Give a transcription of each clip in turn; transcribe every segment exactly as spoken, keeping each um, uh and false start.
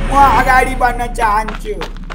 म अगाडि बढ्न चाहन्छु।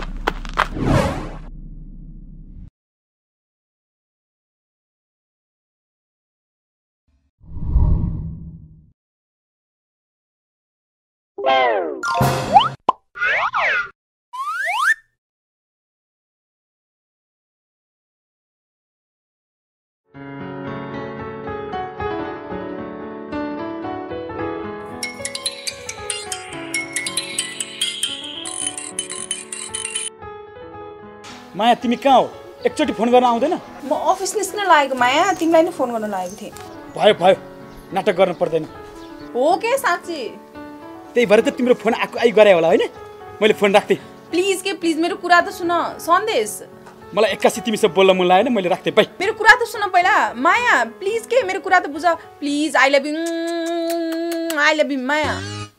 माया तिमी कहाँ हो? एकचोटि फोन गर्न आउँदैन? म अफिस निस्कन लागेको माया, तिमीलाई नै फोन गर्न लागेको थिएँ। भयो भयो, नाटक गर्न पर्दैन। हो के साँच्ची? त्यही भएर त तिम्रो फोन आएको आई गरे होला हैन? मैले फोन राख्थे। प्लिज के प्लिज मेरो कुरा त सुन। सन्देश, मलाई एक्कासी तिमीसँग बोल्न मन लागेन, मैले राख्थे। बाइ। मेरो कुरा त सुन पहिला। माया प्लिज के मेरो कुरा त बुझ। Please I love you. I love you माया।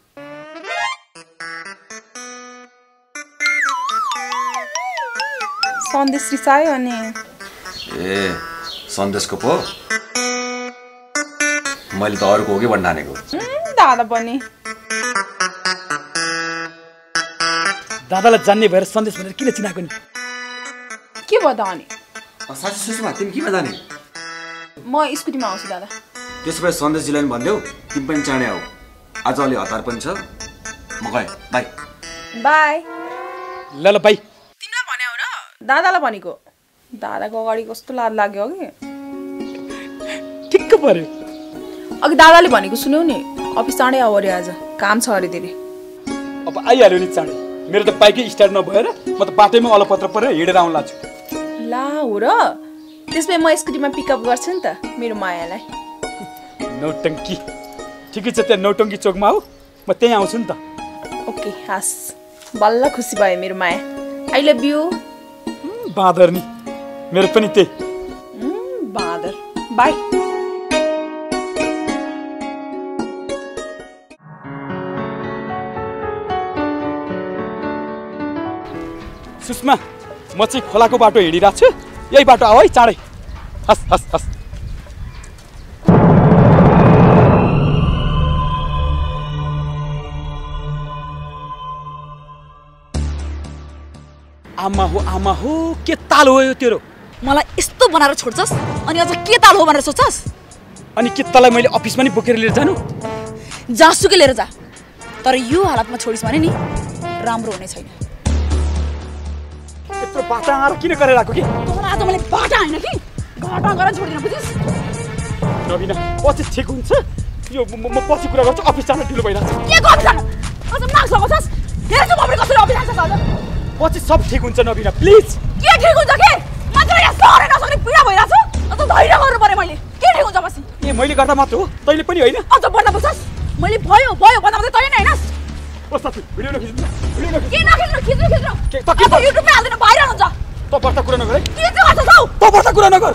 सन्देश रिसायो अनि ए सन्देशको पो मैले त अरूको हो कि भन्न ठानेको। दादा पनि दादालाई जान्ने भएर सन्देश भनेर किन चिनाएको नि? के भयो त अनि? साँच्चै सुषमा तिमी किन जाने? म स्कुटीमा आउँछु दादा। त्यसो भए सन्देशजीलाई पनि भनिदेऊ तिमी पनि चाँडै आऊ। आज अलि हतार पनि छ। म गएँ। Bye bye. ल ल बाई। तिमीलाई भन्या हो र? दादालाई भनेको। दादाको अगाडि कस्तो लाज लाग्यो अघि। ठिक्क पर्यो। अघि दादाले भनेको सुन्यौ नि, अफिस चाँडै आऊ अरे, आज काम छ अरे धेरै। अब आइहाल्यो नि चाँडै। मेरो त बाइकै स्टार्ट नभएर म त बाटैमा अलपत्र परेर हिँडेर आउन लाग्छु। ला हो र? त्यसपछि म स्कुटीमा पिकअप गर्छु नि त मेरो मायालाई। नौटङ्की। ठिकै छ, त्यहाँ नौटङ्की चोकमा आऊ, म त्यहीँ आउँछु नि त। ओके हस्, बल्ल खुसी भयो मेरो माया। I love you. बाँदर नि, मेरो पनि त्यही। बाँदर। बाई। सुषमा, म चाहिँ खोलाको बाटो हिँडिरहेको छु, यही बाटो आऊ है चाँडै। हस् हस् हस्। आमा हो आमा हो, के ताल हो यो तेरो? मलाई यस्तो बनाएर छोड्छस् अनि अझ के ताल हो भनेर सोच्छस्? अनि के तँलाई मैले अफिसमा नि बोकेर लिएर जानु? जासुकै लिएर जा, तर यो हालतमा छोडिस् भने नि राम्रो हुने छैन। यत्रो बाटा आएर किन गरेर आएको कि? तँलाई आज मैले बाटा हैन कि घाटा गरेर छोडिदिन, बुझिस्? नबिना, पछि ठिक हुन्छ। यो म म पछि कुरा गर्छु, अफिस जान ढिलो भइरहेछ। के गर्छ जानु? अझ माग लगाउँछस्? हेर्छु म पनि कसरी अफिस जान्छ आज। पछि सब ठिक हुन्छ नबिना, प्लिज। के ठिक हुन्छ के? मात्र यहाँ सहरै नसक्ने पीडा भइरहेछ। अझ धैर्य गर्नु पर्यो मैले। के ठिक हुन्छ पछि? ए मैले गर्दा मात्र हो, तैँले पनि होइन? अझ बन्न बुझ्छस्? मैले भयो भयो भन्दा मात्रै तैँले नै हैनस्। ओ साथी, भिडियो नखिच्नु, भिडियो नखिच्नु। के नखिच्नु? खिच्नु खिच्नु। के त के त युट्युबमा हाल्दिन, भाइरल हुन्छ। त बर्ता कुरा नगर है। के चाहिँ गर्छस् हौ? त बर्ता कुरा नगर।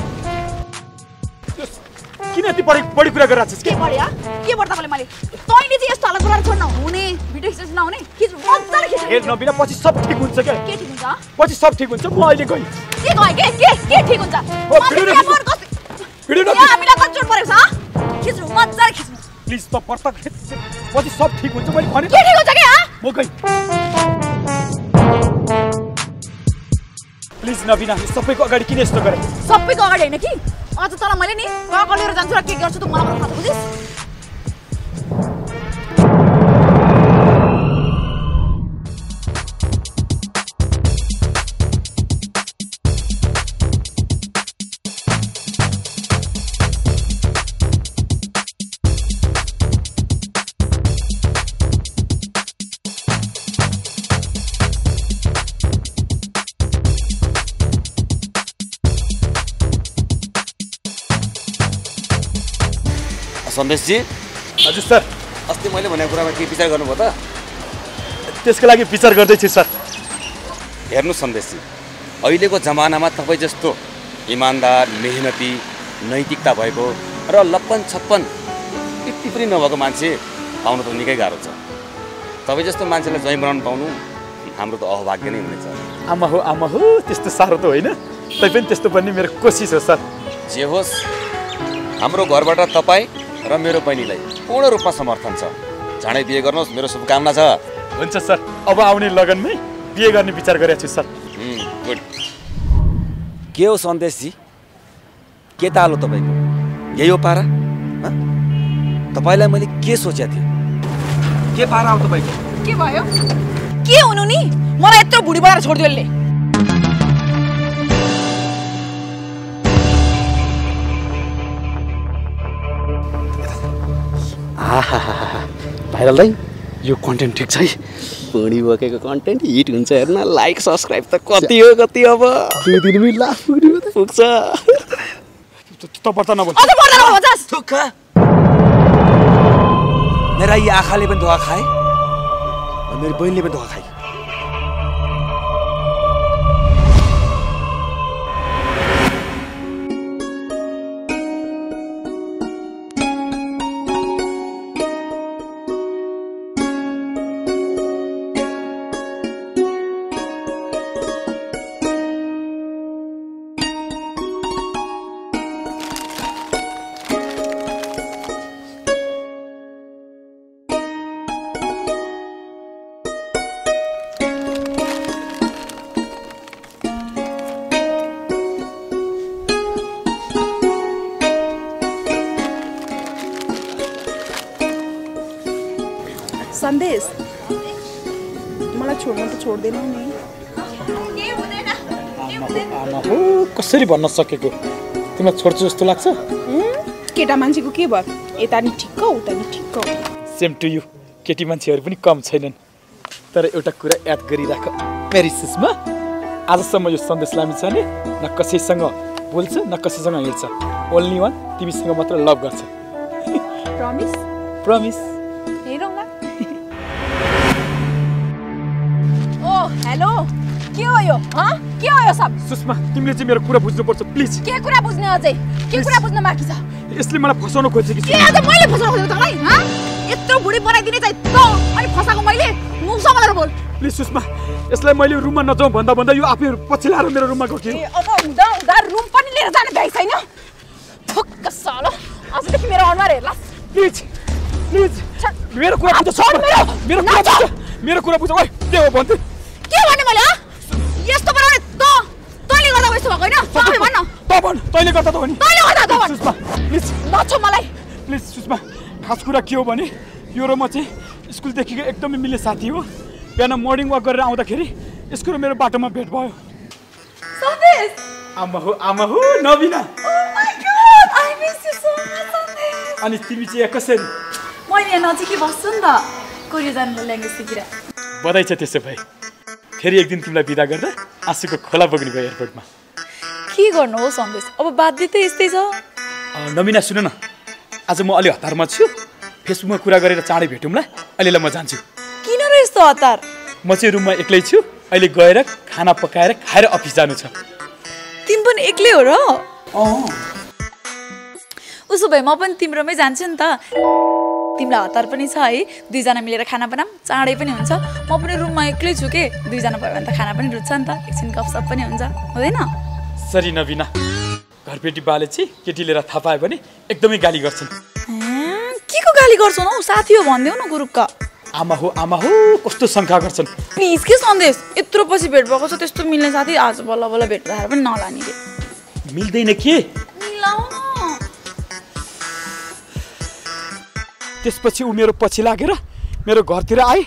किन यति बढी बढी कुरा गरिरहेछस्? के बढ्या? के बढ्दा मैले मैले तैँले चाहिँ यस्तो हालत गरेर छोड्न हुने, भिडियो खिच्न नहुने। खिच्नु मजाले खिच्नु। हेर नबिना, पछि सब ठिक हुन्छ क्या। के ठिक हुन्छ? पछि सब ठिक हुन्छ। म अहिले गएँ। के गए के के के ठिक हुन्छ? भिडियो नखिच्नु। भिडियो नखिच्नु। यहाँ हामीलाई कति चोट परेको छ? खिच्नु मजाले खिच्नु। प्लिज त बर्ता खिच, पछि सब ठिक हुन्छ मैले भने। के ठिक हुन्छ के? हा म गएँ। प्लिज नबिना, सबैको अगाडि किन यस्तो गरे? सबैको अगाडि हैन कि, अझ तँलाई मैले नि कहाँ लिएर जान्छु र के गर्छु त मलाई पनि थाहा छ, बुझिस्? सन्देशजी। हजुर सर। अस्ति मैले भनेको कुरामा के विचार गर्नुभयो त? त्यसको लागि विचार गर्दैछु सर। हेर्नु सन्देशजी, अहिलेको जमानामा तपाईँ जस्तो इमान्दार, मेहनती, नैतिकता भएको र लप्पन छप्पन यति पनि नभएको मान्छे पाउनु त निकै गाह्रो छ। तपाईँ जस्तो मान्छेलाई ज्वाइँ बनाउनु पाउनु हाम्रो त अभाग्य नै हुनेछ। आमा हो आमा हो, त्यस्तो साह्रो त होइन, तैपनि त्यस्तो पनि मेरो कोसिस हो सर। जे होस्, हाम्रो घरबाट तपाईँ र मेरो बहिनीलाई पूर्ण रूपमा समर्थन छ। चाँडै बिहे गर्नुहोस्, मेरो शुभकामना छ। हुन्छ सर, अब आउने लगनमै बिहे गर्ने विचार गरेको छु सर। गुड। के हो सन्देशजी, के ताल हो तपाईँको? यही हो पारा? तपाईँलाई मैले के सोचेको थिएँ? के पारा हो तपाईँको? के भयो? के हुनु नि? मलाई यत्रो बुढी बनाएर छोडिदियो यसले। भाइरल दाइ, यो कन्टेन्ट ठिक छ है। बुढी बोकेको कन्टेन्ट हिट हुन्छ हेर्न। लाइक सब्सक्राइब त कति हो कति अब दुई दिनमै लाख पुग्ने त पुग्छ। त पर्दा नबोल। अझ पर्दा नबोल बजास। थुक्क। मेरा यी आँखाले पनि धोका खाए, मेरो बहिनीले पनि धोका खाए। सन्देश, मलाई छोड्न त छोड्दैनौ नि। आमा हो, कसरी भन्न सकेको? तिमीलाई छोड्छु जस्तो लाग्छ? केटा मान्छेको के भयो? यता नि ठिक्क उता नि ठिक्क। Same to you. केटी मान्छेहरू पनि कम छैनन्। तर एउटा कुरा याद गरिराख मेरी सुषमा, आजसम्म यो सन्देश लामी छ नि न कसैसँग बोल्छ न कसैसँग हिँड्छ। ओन्ली वान तिमीसँग मात्र लभ गर्छ। प्रमिस? प्रमिस। हेरौँला। ओ हेलो, के हो यो? हँ के हो यो सब? सुषमा, तिमीले चाहिँ मेरो कुरा बुझ्नुपर्छ प्लिज। के कुरा बुझ्ने अझै? के कुरा बुझ्न बाँकी छ? यसले मलाई फसाउन खोज्छ कि? के आज मैले फसाउन खोजेको तँलाई? हँ यत्रो बुढी बनाइदिने चाहिँ तँ अनि फसाएको मैले? मुख सम्हालेर बोल। प्लिज सुषमा, यसलाई मैले रुममा नजाउँ भन्दा भन्दा यो आफै पछि लाएर मेरो रुममा गयो। ए अब हुँदा हुँदा रुम पनि लिएर जाने भ्याइ छैन। थुक्क सालो, अझदेखि मेरो अनुहार हेर्ला। प्लिज प्लिज मेरो कुरा बुझ। मेरो मेरो कुरा बुझ। मेरो कुरा बुझ। ओइ के हो भन्थे? के भन्ने मैले? हँ यस्तो बनाउने त तैँले गर्दा यस्तो भएको होइन? तपाईँ भन्न। त भन्, तैँले गर्दा त हो नि। तैँले गर्दा त भन्। सुषमा प्लिज नछो मलाई। प्लिज सुषमा, खास कुरा के हो भने यो र म चाहिँ स्कुलदेखिको एकदमै मिल्ने साथी हो। बिहान मर्निङ वाक गरेर आउँदाखेरि यसको र मेरो बाटोमा भेट भयो। सन्देश। आमा हो आमा हो Nabina. Oh my god, I miss you so much, सन्देश। अनि तिमी चाहिँ यहाँ कसरी? मैले यहाँ नजिकै बस्छु नि त, कोरिया जानुलाई ल्याङ्ग्वेज सिकेर। बधाई छ त्यसो भए। फेरि एक दिन तिमीलाई बिदा गर्दा आँसुको खोला बग्ने भयो एयरपोर्टमा। के गर्नु हो सन्देश, अब बाध्य त यस्तै छ। नबिना सुन न, आज म अलि हतारमा छु। फेसबुकमा कुरा गरेर चाँडै भेटौँला। अहिलेलाई म जान्छु। किन र यस्तो हतार? म चाहिँ रुममा एक्लै छु। अहिले गएर खाना पकाएर खाएर अफिस जानु छ। तिमी पनि एक्लै हो र? अँ। उसो भए म पनि तिम्रोमै जान्छु नि त। तिमीलाई हतार पनि छ है, दुईजना मिलेर खाना बनाऊँ, चाँडै पनि हुन्छ। म पनि रुममा एक्लै छु के, दुईजना भयो भने त खाना पनि रुच्छ नि त, एकछिन गफसप पनि हुन्छ, हुँदैन? सरी नबिना, घरपेटी बाले चाहिँ केटी लिएर थाहा पायो भने एकदमै गाली गर्छन्। के को गाली गर्छौ न? साथी हो भनिदेऊ न गुरुक्क। आमा हो आमा हो कस्तो शङ्का गर्छन्। प्लिज के सन्देश, यत्रो पछि भेट भएको छ, त्यस्तो मिल्ने साथी आज बल्ल बल्ल भेट भएर पनि नलाने रे। मिल्दैन के? मिलाउ न। त्यसपछि ऊ मेरो पछि लागेर मेरो घरतिर आए।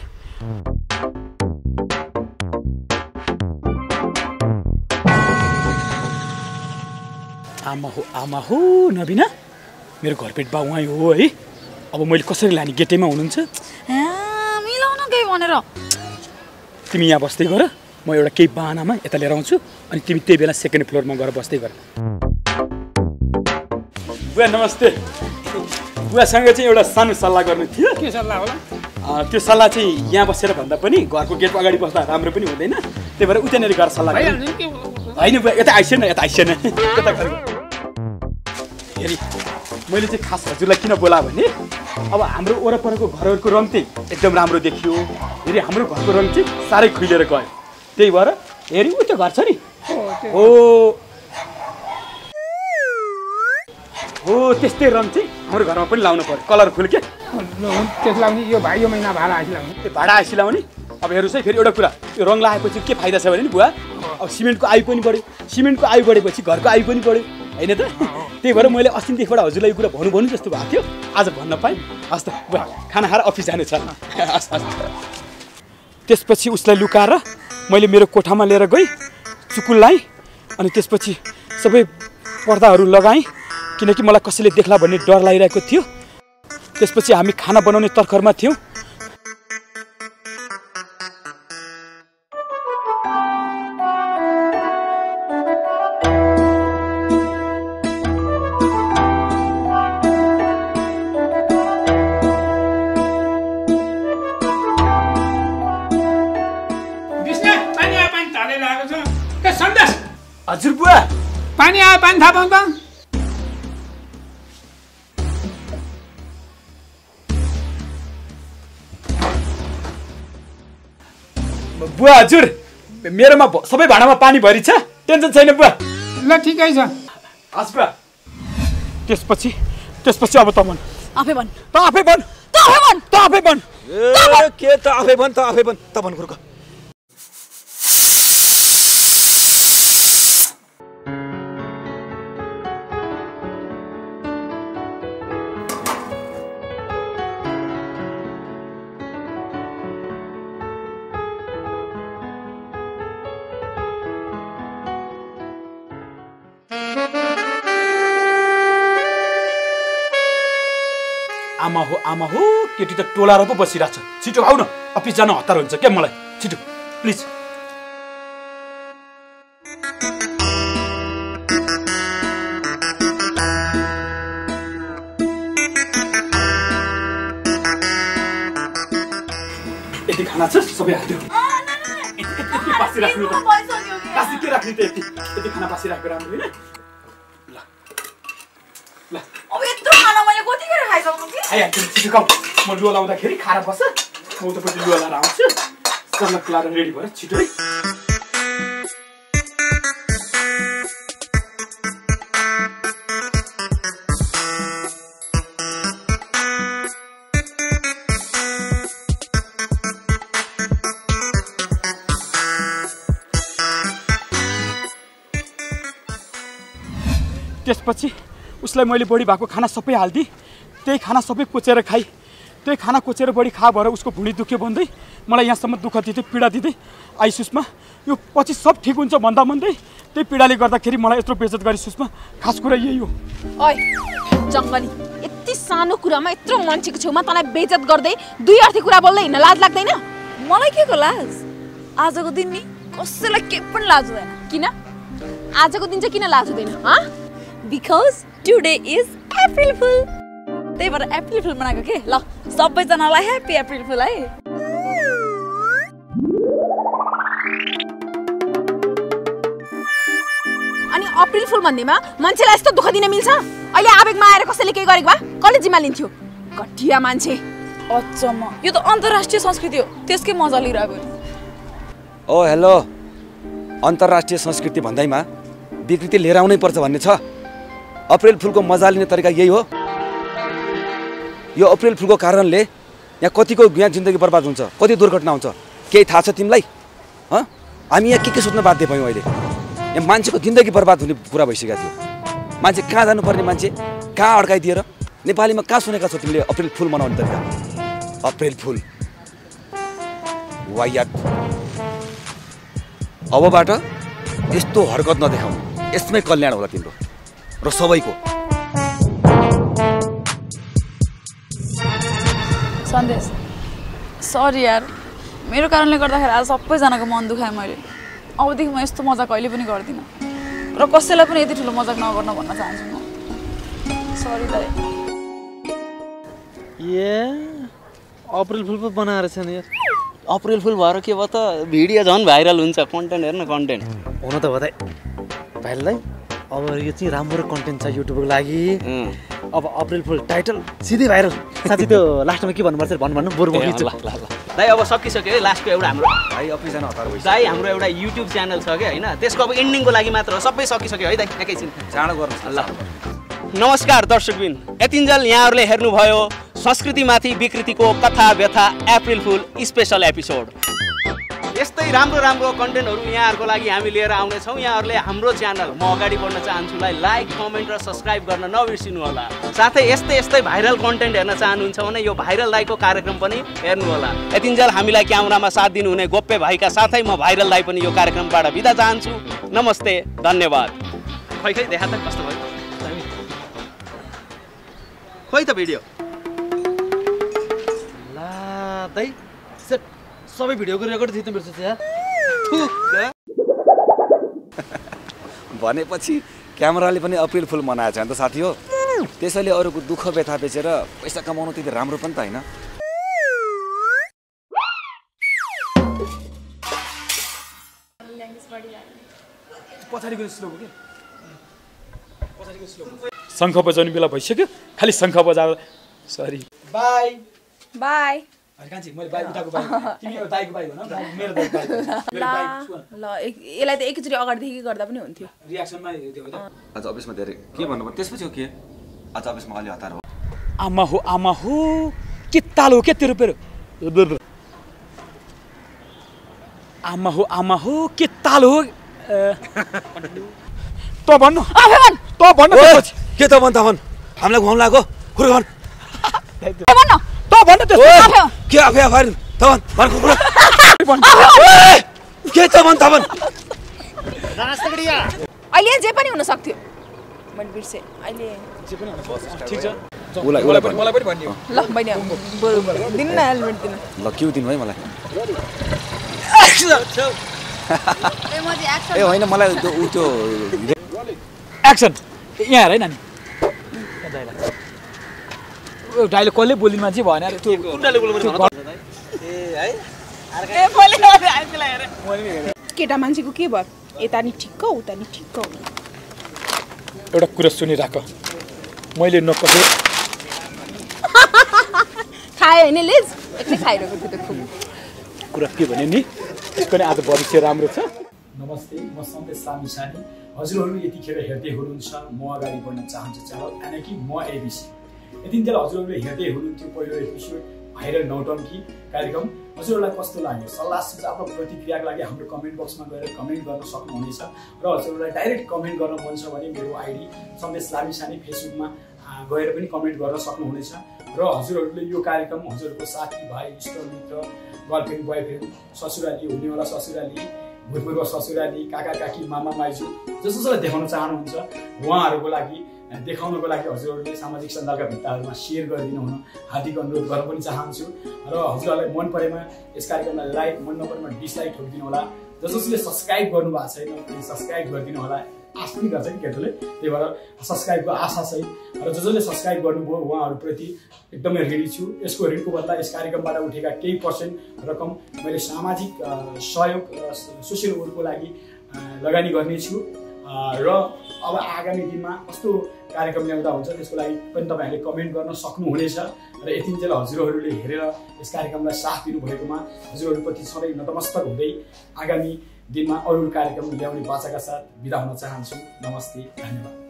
आमा हो आमा हो नबिना, मेरो घरपेट बा उहाँ हो है। अब मैले कसरी लाने? गेटैमा हुनुहुन्छ। मिलाउ न केही भनेर। तिमी यहाँ बस्दै गर, म एउटा केही बाहनामा यता लिएर आउँछु, अनि तिमी त्यही बेला सेकेन्ड फ्लोरमा गएर बस्दै गर। बुवा नमस्ते। बुवासँग चाहिँ एउटा सानो सल्लाह गर्नु थियो। के सल्लाह होला? त्यो सल्लाह चाहिँ यहाँ बसेर भन्दा पनि घरको गेटको अगाडि बस्दा राम्रो पनि हुँदैन, त्यही भएर उतानेर गएर सल्लाह गर्नु। होइन बुवा, यता आइसेन यता आइसेन यता गर्नु। हेरी मैले चाहिँ खास हजुरलाई किन बोला भने अब हाम्रो वरपरको घरहरूको रङ चाहिँ एकदम राम्रो देखियो। हेरी हाम्रो घरको रङ चाहिँ साह्रै खुइलेर गयो, त्यही भएर हेरी उ त्यो घर छ नि हो हो त्यस्तै रङ चाहिँ हाम्रो घरमा पनि लाउनु पर्यो, कलरफुल के। त्यसलाई यो भाइ यो महिना भाडा आइसलाउने ए भाडा आइसिलाउने अब हेर्नुहोस् है फेरि एउटा कुरा यो रङ लगाएपछि के फाइदा छ भने नि बुवा अब सिमेन्टको आयु पनि बढ्यो सिमेन्टको आयु बढेपछि घरको आयु पनि बढ्यो होइन त त्यही भएर मैले अस्तिदेखिबाट हजुरलाई यो कुरा भन्नु भन्नु जस्तो भएको थियो आज भन्न पाएँ हस् त बुवा खाना खाएर अफिस जानु छ हस् हस् त्यसपछि उसलाई लुकाएर मैले मेरो कोठामा लिएर गएँ चुकुल लाएँ अनि त्यसपछि सबै पर्दाहरू लगाएँ किनकि मलाई कसैले देख्ला भन्ने डर लागिरहेको थियो त्यसपछि हामी खाना बनाउने तर्खरमा थियौँ हजुर बुवा पानी आयो पानी थाहा पाउँ त बुवा हजुर मेरोमा सबै भाँडामा पानी भरि छ टेन्सन छैन बुवा ल ठिकै छ हस् बुवा त्यसपछि त्यसपछि अब त भन आफै भन् त आफै भन त आफै भन् त आफै भन के त आफै भन त आफै भन त भन खुर्क आमा हो आमा हो केटी त टोलाएर पो बसिरहेछ छिटो आऊ न अफिस जान हतार हुन्छ क्या मलाई छिटो प्लिज यति खाना छ सबै हाल्यो यति बासिराख्नु त बासी के राख्ने त यति यति खाना बासिराखेको राम्रो होइन ल अब यत्रो खाना मैले कतिखेर खाइसक्नु कि आइहाल्छु छिटो खाऊ म लुगा लाउँदाखेरि खाएर बस्छ म उतापट्टि लुगा लाएर आउँछु सल्लक लाएर रेडी भएर छिटो है त्यसपछि उसलाई मैले बढी भएको खाना सबै हालिदिएँ त्यही खाना सबै कोचेर खाएँ त्यही खाना कोचेर बढी खा भएर उसको भुँडी दुख्यो भन्दै मलाई यहाँसम्म दुःख दिँदै पीडा दिँदै आई सुषमा यो पछि सब ठिक हुन्छ भन्दा भन्दै त्यही पीडाले गर्दाखेरि मलाई यत्रो बेइज्जत गरी सुषमा खास कुरा यही हो ओइ जङ्गली यति सानो कुरामा यत्रो मान्छेको छेउमा तँलाई बेइज्जत गर्दै दुई अर्थी कुरा बोल्दै हिँड्न लाज लाग्दैन मलाई के को लाज आजको दिन नि कसैलाई के पनि लाज हुँदैन किन आजको दिन चाहिँ किन लाज हुँदैन ह because today is April fool त्यही भएर अप्रिल फुल मनाएको के ल सबैजनालाई ह्याप्पी अप्रिल फुल है अनि अप्रिल फुल भन्दैमा मान्छेलाई यस्तो दुःख दिन मिल्छ अहिले आवेगमा आएर कसैले के गरेको भए कसले जिम्मा लिन्थ्यो घटिया मान्छे अचम्म यो त अन्तर्राष्ट्रिय संस्कृति हो त्यसकै मजा लिइरहेको ओ हेलो अन्तर्राष्ट्रिय संस्कृति भन्दैमा विकृति लिएर आउनै पर्छ भन्ने छ अप्रिल फुलको मजा लिने तरिका यही हो यो अप्रिल फुलको कारणले यहाँ कतिको यहाँ जिन्दगी बर्बाद हुन्छ कति दुर्घटना हुन्छ केही थाहा छ तिमीलाई हँ हामी यहाँ के के सोच्न बाध्य भयौँ अहिले यहाँ मान्छेको जिन्दगी बर्बाद हुने कुरा भइसकेको थियो मान्छे कहाँ जानुपर्ने मान्छे कहाँ अड्काइदिएर नेपालीमा कहाँ सुनेका छौ तिमीले अप्रिल फुल मनाउने तरिका अप्रिल फुल वाइयात अबबाट यस्तो हरकत नदेखाऊ यसमै कल्याण होला तिम्रो र सबैको सन्देश सरी यार मेरो कारणले गर्दाखेरि आज सबैजनाको मन दुखाएँ मैले अबदेखि म यस्तो मजा कहिले पनि गर्दिनँ र कसैलाई पनि यति ठुलो मजाक नगर्न भन्न चाहन्छु म सरी दाइ ए अप्रिल फुल पो बनाएर छ नि यार अप्रिल फुल भएर के भयो त भिडियो झन् भाइरल हुन्छ कन्टेन्ट हेर्न कन्टेन्ट हुन त हो दाइ भाइरल दाइ अब यो चाहिँ राम्रो कन्टेन्ट छ युट्युबको लागि अब अप्रिल फुल टाइटल सिधै भाइरल साथी त्यो लास्टमा के भन्नुपर्छ भन्नु भन्नु बरु म खिच्छु ल ल दाइ अब सकिसक्यो है लास्टको एउटा हाम्रो भाइ अफिस जान हतार भइसक्यो दाइ हाम्रो एउटा युट्युब च्यानल छ क्या होइन त्यसको अब एन्डिङको लागि मात्र हो सबै सकिसक्यो है दाइ एकैछिन चाँडो गर्नुहोस् ल नमस्कार दर्शकबिन, यतिन्जेल यहाँहरूले हेर्नुभयो संस्कृतिमाथि विकृतिको कथा व्यथा अप्रिल फुल स्पेशल एपिसोड। यस्तै राम्रो राम्रो कन्टेन्टहरू यहाँहरूको लागि हामी लिएर आउनेछौँ। यहाँहरूले हाम्रो च्यानल म अगाडि बढ्न चाहन्छुलाई लाइक कमेन्ट र सब्सक्राइब गर्न नबिर्सिनु होला। साथै यस्तै यस्तै भाइरल कन्टेन्ट हेर्न चाहनुहुन्छ भने यो भाइरल दाइको कार्यक्रम पनि हेर्नु होला। यतिन्जेल हामीलाई क्यामेरामा साथ दिनुहुने गोप्य भाइका साथै म भाइरल दाइ पनि यो कार्यक्रमबाट बिदा चाहन्छु। नमस्ते, धन्यवाद। खै खै देखा त कस्तो भयो खोइ त भिडियो ला दाइ सेट सबै भिडियोको रेकर्ड थिच्नु पर्छ यार। भनेपछि क्यामेराले पनि अप्रिल फुल मनाएको छ नि त साथी हो। त्यसैले अरूको दुःख व्यथा बेचेर पैसा कमाउनु त्यति राम्रो पनि त होइन। पछाडिको स्लो हो कि पछाडिको स्लो शङ्ख बजाउने बेला भइसक्यो। खालि शङ्ख बजाएर सरी बाई बाई कान्छी मैले बाई उठाएको बाई तिमी दाइको बाई हो न मेरो दाइ बाई ल ल यसलाई त एकैचोटि अगाडिदेखि गर्दा पनि हुन्थ्यो। रियाक्सनमा त्यो हो त। आज अफिसमा धेरै के भन्नु पर्यो त्यसपछि हो के आज अफिसमा अलि हतार हो। आमा हो आमा हो के ताल हो के तेरो पेरो आमा हो आमा हो के ताल हो त भन्नु त भन्नु के त भन् त भन् हामीलाई घुमाउनु लाग्यो खुर भन् भन्नु त भन्नु त के आफै आफै त भन् भन् खुर के त भन् त भन् अहिले जे पनि हुन सक्थ्यो मैले बिर्से अहिले जे पनि ठिक छ उलाई मलाई पनि मलाई पनि भन्दियो ल बहिनी बरु दिनु न हेलमेट दिनु ल क्यु दिनु है मलाई ए होइन मलाई त्यो उ त्यो एक्सन यहाँ हेर है नानी डाइलग कसले बोलिदिनु मान्छे भएन अरे त्यो केटा मान्छेको के भयो यता नि ठिक्क उता नि ठिक्क हुनु। एउटा कुरा सुनिराख मैले नकसे खायो होइन लिज एक्लै खाइरहेको थियो त खुब कुरा के भने नि त्यसको नि आज भविष्य राम्रो छ। नमस्ते म सन्देश लामिछाने हजुरहरू यतिखेर हेर्दै हुनुहुन्छ म अगाडि बढ्न चाहन्छु च्यानल यानि कि म एबिसी। यतिन्जेल हजुरहरूले हेर्दै हुनुहुन्थ्यो पहिलो एपिसोड भाइरल नौटङ्की कार्यक्रम। हजुरहरूलाई कस्तो लाग्यो सल्लाह सुझाव र प्रतिक्रियाको लागि हाम्रो कमेन्ट बक्समा गएर कमेन्ट गर्न सक्नुहुनेछ र हजुरहरूलाई डाइरेक्ट कमेन्ट गर्न मन छ भने मेरो आइडी सन्देश लामिछाने फेसबुकमा गएर पनि कमेन्ट गर्न सक्नुहुनेछ र हजुरहरूले यो कार्यक्रम हजुरहरूको साथीभाइ इष्टमित्र गर्लफ्रेन्ड बोयफ्रेन्ड ससुराली हुनेवाला ससुराली भूतपूर्व ससुराली काका काकी मामा माइजू जस जसलाई देखाउन चाहनुहुन्छ उहाँहरूको लागि देखाउनको लागि हजुरहरूले सामाजिक सञ्जालका भित्ताहरूमा सेयर गरिदिनु हुन हार्दिक अनुरोध गर्न पनि चाहन्छु र हजुरहरूलाई मन परेमा यस कार्यक्रमलाई लाइक मन नपरेमा डिसलाइक ठोकिदिनु होला। जस जसले सब्सक्राइब गर्नु भएको छैन प्लिज सब्सक्राइब गरिदिनु होला। आश पनि गर्छ कि केटोले त्यही भएर सब्सक्राइबको आशा सहित र जो जसले सब्सक्राइब गर्नुभयो उहाँहरूप्रति एकदमै रेडी छु। यसको ऋणको बदला यस कार्यक्रमबाट उठेका केही पर्सेन्ट रकम मैले सामाजिक सहयोग सोसियल वर्कको लागि लगानी गर्नेछु र अब आगामी दिनमा कस्तो कार्यक्रम ल्याउँदा हुन्छ त्यसको लागि पनि तपाईँहरूले कमेन्ट गर्न सक्नुहुनेछ र यतिन्जेल हजुरहरूले हेरेर यस कार्यक्रमलाई साथ दिनुभएकोमा हजुरहरूप्रति सधैँ नतमस्तक हुँदै आगामी दिनमा अरू कार्यक्रम ल्याउने बाचाका साथ बिदा हुन चाहन्छु। नमस्ते, धन्यवाद।